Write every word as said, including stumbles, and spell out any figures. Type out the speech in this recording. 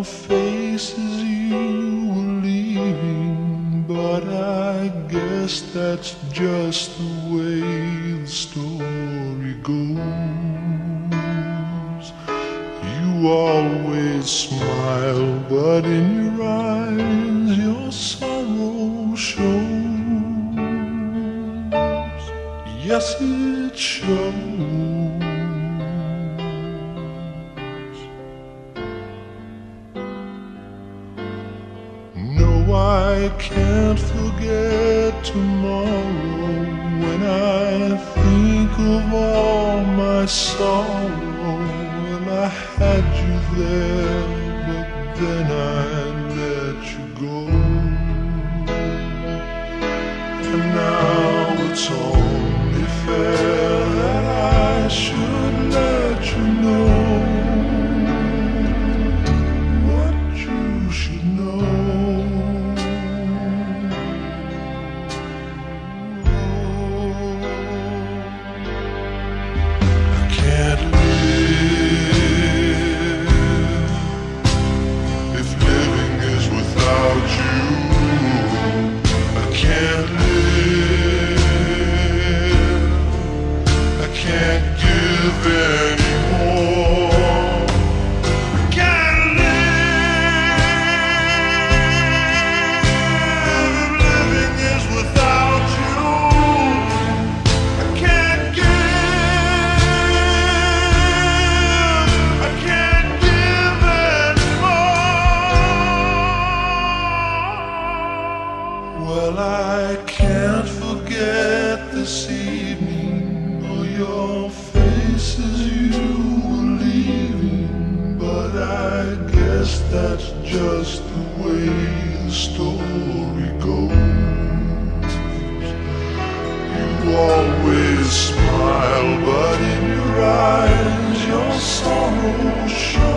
your faces you were leaving, but I guess that's just the way the story goes. You always smile, but in your eyes your sorrow shows. Yes, it shows. I can't forget tomorrow when I think of all my sorrow. And I had you there, but then I let you go. And now it's only fair that I should let you know what you should know. Well, I can't forget this evening or your faces you were leaving, but I guess that's just the way the story goes. You always smile, but in your eyes your sorrow shows.